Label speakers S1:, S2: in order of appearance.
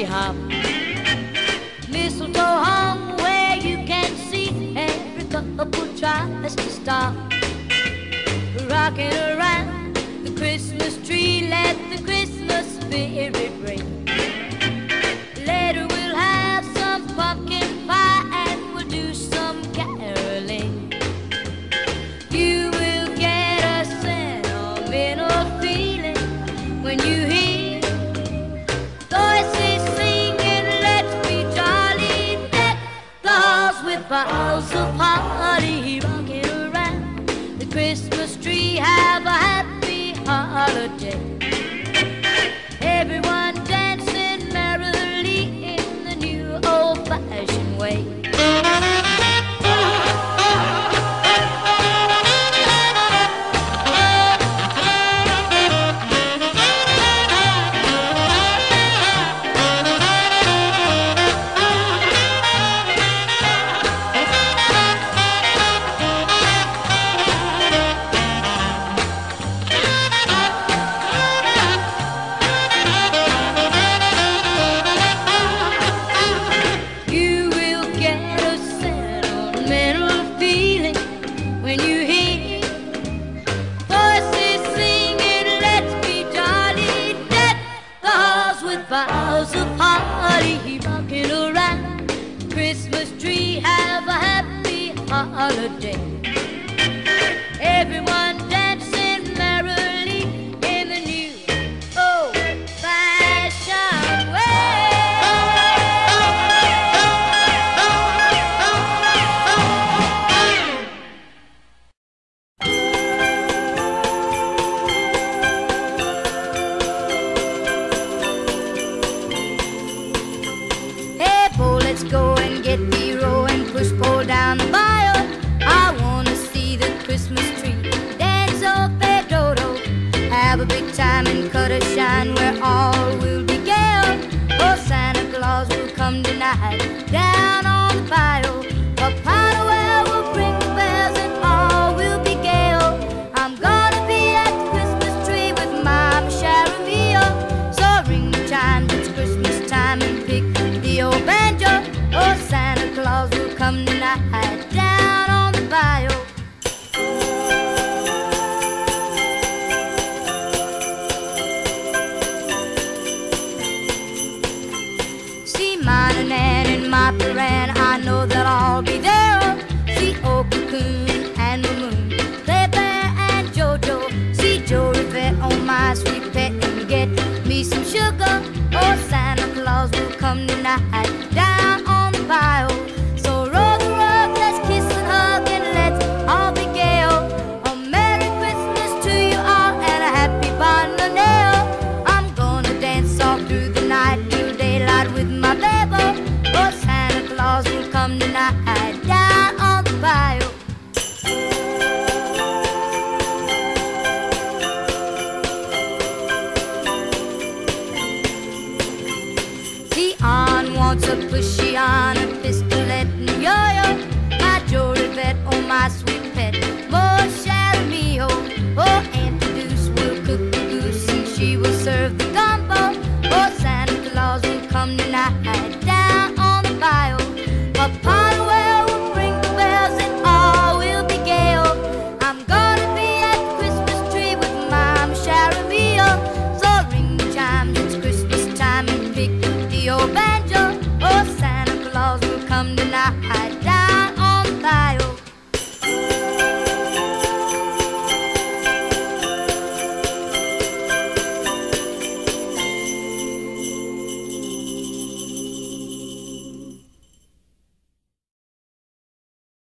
S1: hop. Mistletoe hung where you can see every couple tries to stop. Rocking around the Christmas tree, let the Christmas spirit ring. Later we'll have some pumpkin pie and we'll do some caroling. You will get a sentimental feeling when you hear voices singing, let's be jolly. Deck the halls with boughs of holly, rocking around the Christmas tree. Have a happy holiday. Everyone dancing merrily in the new old-fashioned way. Boughs of holly, rocking around the Christmas tree. Have a happy holiday. Everyone dancing merrily in the new old-fashioned way.
S2: Let's go and get Hero and push pole down the bayou. I wanna see the Christmas tree dance up at Dodo. Have a big time in Cutter Shine where all will be gay. Oh, Santa Claus will come tonight down on the bayou. Papa Noel will bring the bells and all will be gay. I'm gonna be at the Christmas tree with Mama Sharamia. So ring the chimes, it's Christmas time, and pick the old banjo. Oh, Santa Claus will come tonight down on the bayou. See Mina Nan and my Paran, I know they'll all be there. See Old Cocoon and the Moon, Play Bear and Jojo. See Joe Rivette on my sweet pet and get me some sugar. Oh, Santa Claus will come tonight down on the bayou. So roll the rug, let's kiss and hug and let's all be gay. A Merry Christmas to you all and a Happy Bonaneo. I'm gonna dance all through the night till daylight with my baby. Oh, Santa Claus will come tonight down on the bayou. On wants a pushy on a pistolette and yo-yo. My Joe Rivette, oh my sweet pet, more Sharamio. Oh, Auntie Deuce will cook the goose and she will serve the gumbo. Oh, Santa Claus will come tonight down on the bayou. Papa Noel will bring the bells and all will be gay. I'm gonna be at the Christmas tree with Mama Sharamio. So ring the chimes, it's Christmas time, and pick the old banjo. Oh, Santa Claus will come tonight